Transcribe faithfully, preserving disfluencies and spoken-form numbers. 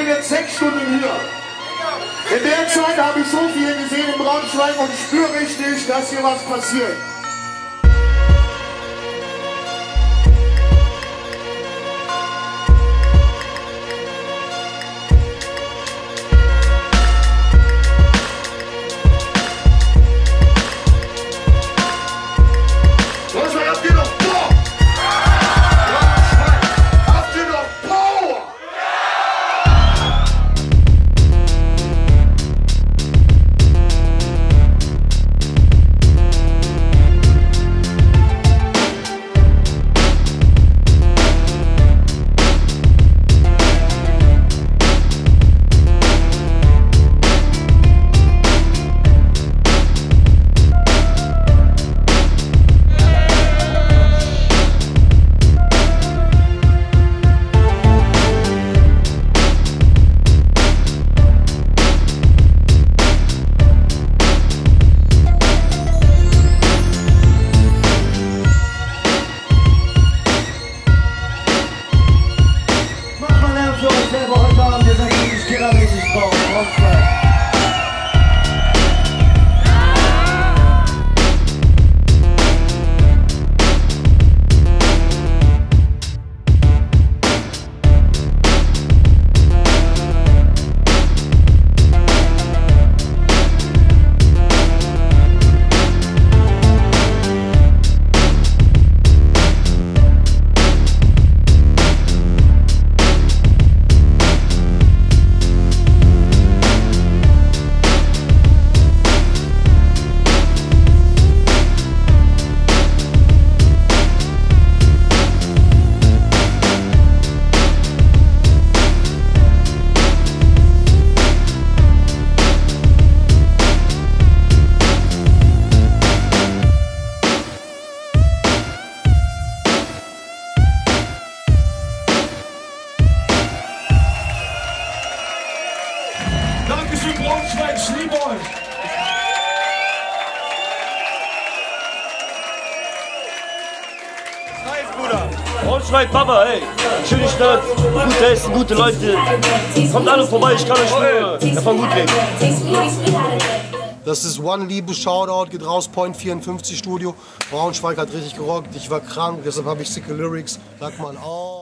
bin jetzt sechs Stunden hier. In der Zeit habe ich so viel gesehen in Braunschweig und spüre richtig, dass hier was passiert. Dankeschön, Braunschweig, ich liebe euch. Nice, Bruder. Braunschweig, Baba, ey. Schöne Stadt, gute Essen, gute Leute. Kommt alle vorbei, ich kann euch nur davon gut reden. Das ist One Liebe, Shoutout, geht raus, Point vierundfünfzig Studio. Braunschweig hat richtig gerockt, ich war krank, deshalb habe ich sicke Lyrics. Sag mal, oh.